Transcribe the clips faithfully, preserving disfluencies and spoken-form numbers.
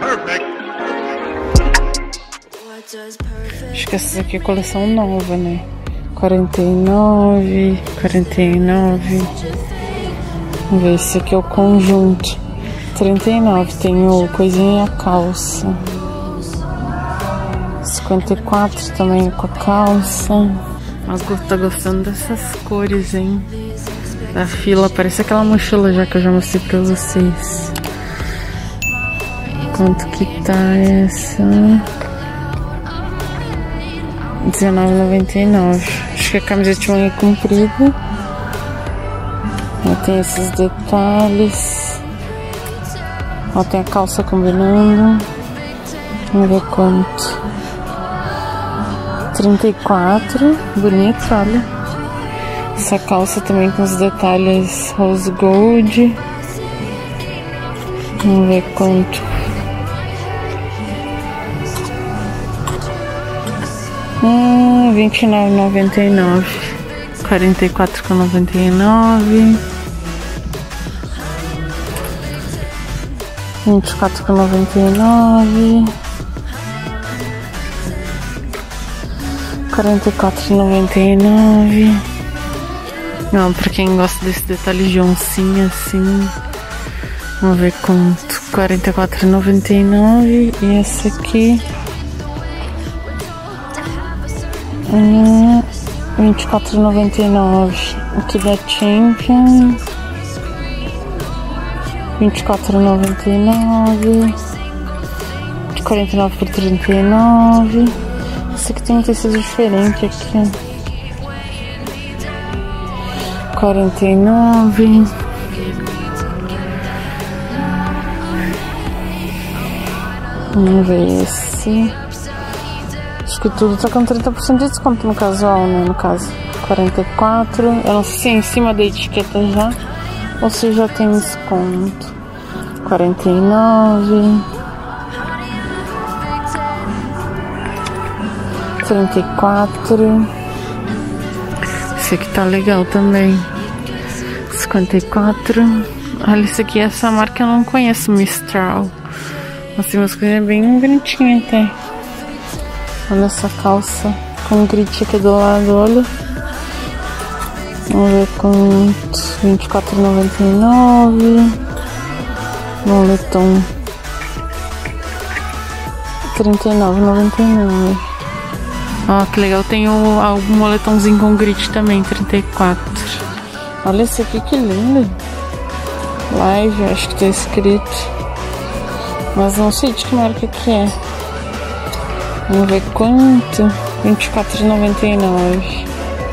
Acho que essa aqui é coleção nova, né? quarenta e nove, quarenta e nove. Vamos ver, esse aqui é o conjunto. trinta e nove, tem o coisinha e a calça. cinquenta e quatro também com a calça. Eu tô gostando dessas cores, hein? Da fila, parece aquela mochila já que eu já mostrei pra vocês. Quanto que tá essa? dezenove e noventa e nove. Acho que a camiseta de manga comprida. Aí tem esses detalhes. Ó, tem a calça combinando. Vamos ver quanto. trinta e quatro. Bonito, olha. Essa calça também com os detalhes rose gold. Vamos ver quanto. Ah, vinte e nove e noventa e nove. quarenta e quatro com noventa e nove. vinte e quatro com noventa e nove. quarenta e quatro e noventa e nove. Não, pra quem gosta desse detalhe de oncinha assim. Vamos ver quanto. quarenta e quatro e noventa e nove. E essa aqui. Hum, vinte e quatro e noventa e nove. Aqui da Champion. vinte e quatro e noventa e nove. De quarenta e nove por trinta e nove. Esse aqui tem um tecido diferente aqui. quarenta e nove. Vamos ver esse. Acho que tudo tá com trinta por cento de desconto no casual, né? No caso, quarenta e quatro. Eu não sei se é em cima da etiqueta já ou se já tem desconto. quarenta e nove. trinta e quatro. Esse aqui tá legal também. cinquenta e quatro. Olha, esse aqui, essa marca eu não conheço, Mistral. Mas tem umas coisas bem bonitinhas até. Olha essa calça com grit aqui do lado, olha. Vamos ver quanto. vinte e quatro e noventa e nove. Moletom. trinta e nove e noventa e nove. Ó, que legal, tem o, o moletomzinho com grit também, trinta e quatro. Olha esse aqui, que lindo. Live, acho que tá escrito. Mas não sei de que marca que é. Vamos ver quanto. vinte e quatro e noventa e nove.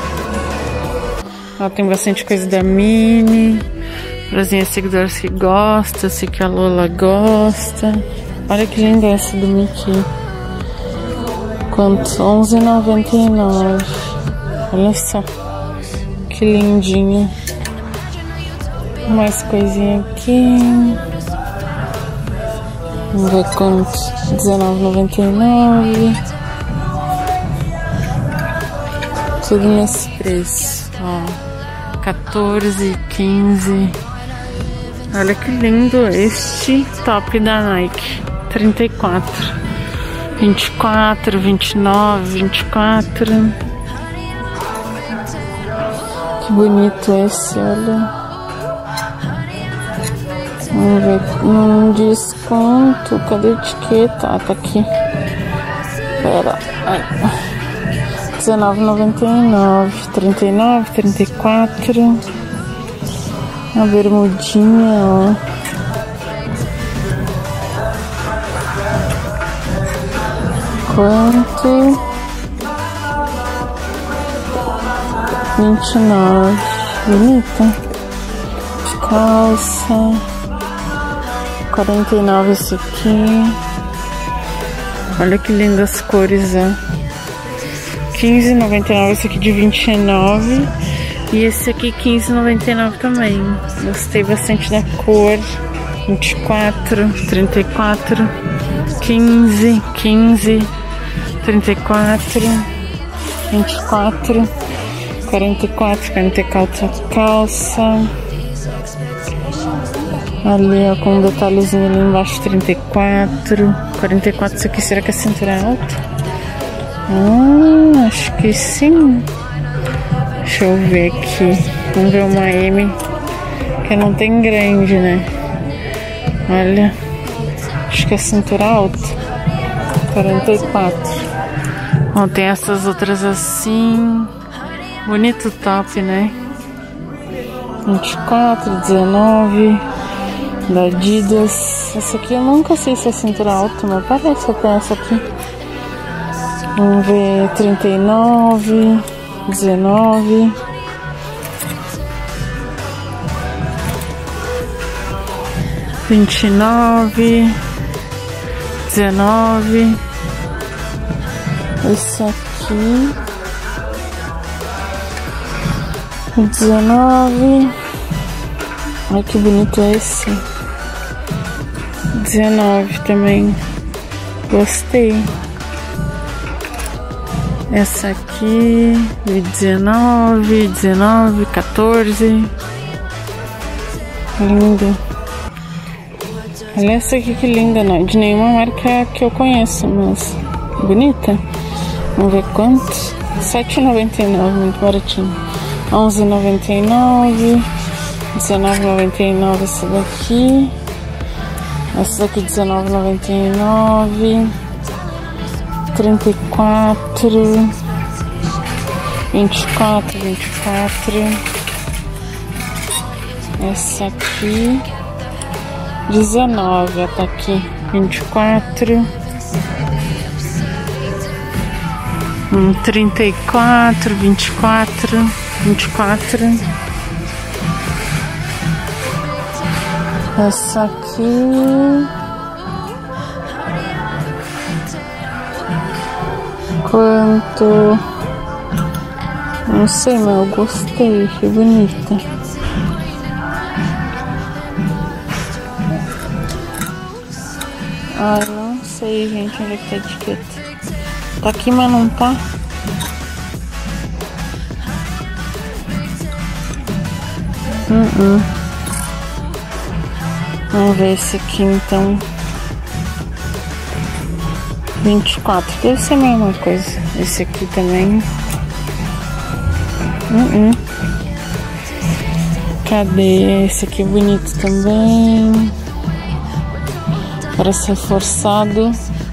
Ó, tem bastante coisa da Mini. Para as minhas seguidoras que gostam, sei que a Lola gosta. Olha que linda essa do Mickey. Quanto? onze e noventa e nove. Olha só. Que lindinha. Mais coisinha aqui. Vamos ver quanto. dezenove e noventa e nove. Tudo nesse preço. Ó. quatorze, quinze. Olha que lindo este top da Nike. trinta e quatro. vinte e quatro, vinte e nove, vinte e quatro. Que bonito esse, olha. Vamos ver um desconto. Cadê a etiqueta? Ah, tá aqui. Pera. Ai. dezenove e noventa e nove. trinta e nove, trinta e quatro. Uma bermudinha, ó. Quanto? vinte e nove. Bonita. De calça. quarenta e nove esse aqui. Olha que lindas as cores, ó. quinze e noventa e nove esse aqui de vinte e nove. E esse aqui quinze e noventa e nove também. Gostei bastante da cor. vinte e quatro, trinta e quatro, quinze, quinze, trinta e quatro, vinte e quatro, quarenta e quatro, quarenta e quatro calça. Ali, ó, com um detalhezinho ali embaixo, trinta e quatro. quarenta e quatro, isso aqui, será que é cintura alta? Ah, acho que sim. Deixa eu ver aqui. Vamos ver uma M, que não tem grande, né? Olha, acho que é cintura alta. quarenta e quatro. Ó, tem essas outras assim. Bonito top, né? vinte e quatro, dezenove. Da Adidas. Essa aqui eu nunca sei se é cintura alta, mas parece até essa aqui. Vamos ver, trinta e nove, dezenove. vinte e nove, dezenove. Esse aqui, dezenove. Ai, que bonito esse. dezenove também. Gostei. Essa aqui, dezenove, dezenove, quatorze. Lindo. Olha essa aqui, que linda, não é de nenhuma marca que eu conheço, mas bonita. Vamos ver quanto. sete e noventa e nove, muito baratinho. onze e noventa e nove. dezenove e noventa e nove essa daqui. Essa daqui dezenove e noventa e nove. trinta e quatro. vinte e quatro, vinte e quatro. Essa aqui dezenove, ó, tá aqui. vinte e quatro. Hum, trinta e quatro, vinte e quatro, vinte e quatro. Essa aqui. Quanto? Não sei, mas eu gostei, achei bonita. Ai, não sei, gente, onde é que tá a etiqueta. Tá aqui, mas não tá. Uh -uh. Vamos ver esse aqui, então. vinte e quatro, deve ser a mesma coisa. Esse aqui também. Uh -uh. Cadê? Esse aqui é bonito também. Parece reforçado.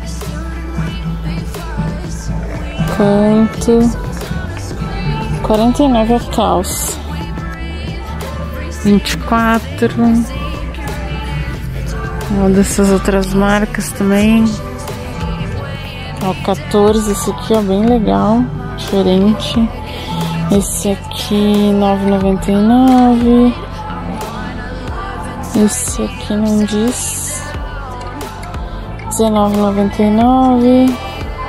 Quanto? quarenta e nove a calça. vinte e quatro. Uma dessas outras marcas também. Ó, quatorze. Esse aqui, ó, bem legal. Diferente. Esse aqui, nove e noventa e nove. Esse aqui não diz. dezenove e noventa e nove.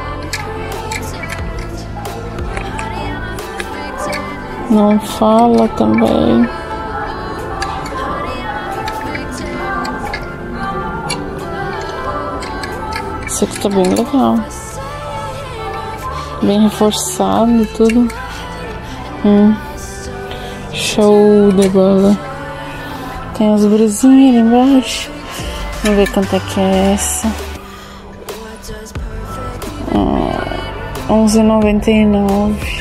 Não fala também. Esse aqui tá bem legal. Bem reforçado tudo. Hum. Show de bola. Tem as brusinhas ali embaixo. Vamos ver quanto é que é essa. Ah, onze e noventa e nove.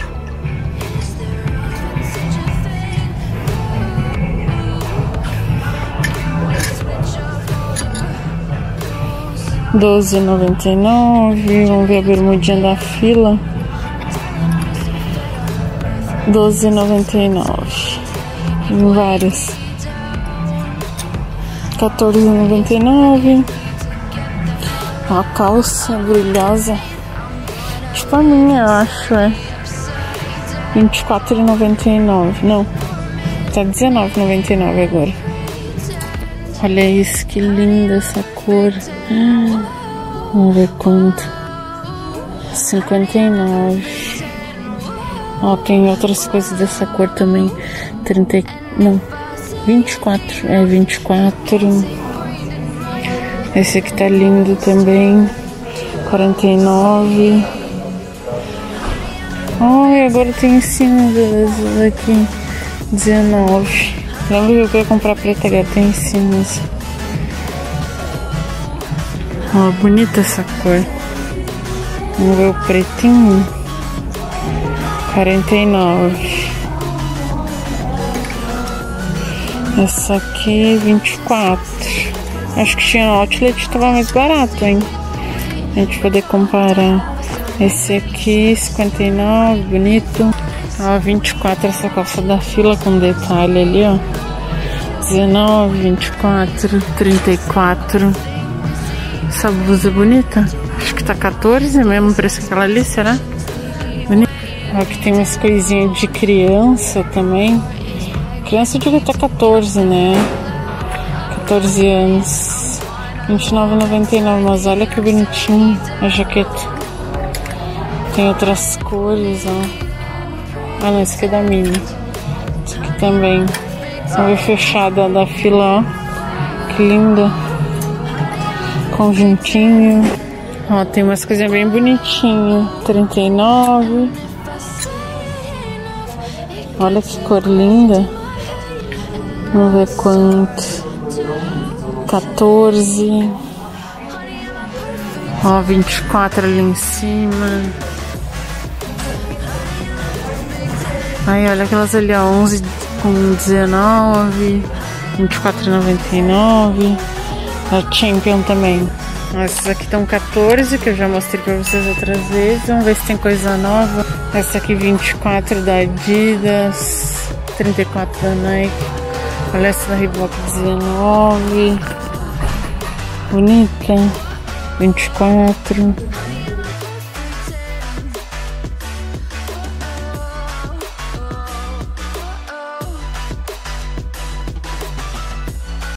doze e noventa e nove. Vamos ver a bermudinha da fila. doze e noventa e nove. Tem várias. quatorze e noventa e nove. A calça brilhosa. Tipo a minha, eu acho, é. vinte e quatro e noventa e nove. Não. Tá dezenove e noventa e nove agora. Olha isso, que linda essa cor. Vamos ver quanto. cinquenta e nove. Ó, tem outras coisas dessa cor também. trinta. Não. vinte e quatro. É vinte e quatro. Esse aqui tá lindo também. quarenta e nove. Ó, e agora tem cinzas aqui. dezenove. Lembra que eu queria comprar preta, agora tem cinza. Ó, bonita essa cor. Vamos ver o pretinho. quarenta e nove. Essa aqui, vinte e quatro. Acho que tinha outlet, tava mais barato, hein? A gente poder comparar. Esse aqui, cinquenta e nove, bonito. Ó, vinte e quatro, essa calça da Fila com detalhe ali, ó. dezenove, vinte e quatro, trinta e quatro. Essa blusa é bonita. Acho que tá quatorze, mesmo preço que aquela ali, será? Bonita. Aqui tem umas coisinhas de criança também. Criança eu digo até quatorze, né? quatorze anos. vinte e nove reais e noventa e nove centavos. Mas olha que bonitinho a jaqueta. Tem outras cores, ó. Ah, não, esse aqui é da Mini. Esse aqui também. Vamos ver fechada da Fila, ó. Que linda. Conjuntinho. Ó, tem umas coisinhas bem bonitinhas. trinta e nove. Olha que cor linda. Vamos ver quanto. quatorze. Ó, vinte e quatro ali em cima. Aí, olha aquelas ali, ó, onze com dezenove, vinte e quatro reais e noventa e nove. A Champion também. Essas aqui estão quatorze, que eu já mostrei pra vocês outras vezes. Vamos ver se tem coisa nova. Essa aqui vinte e quatro da Adidas, trinta e quatro da Nike. Olha essa da Reebok, dezenove. Bonita. vinte e quatro.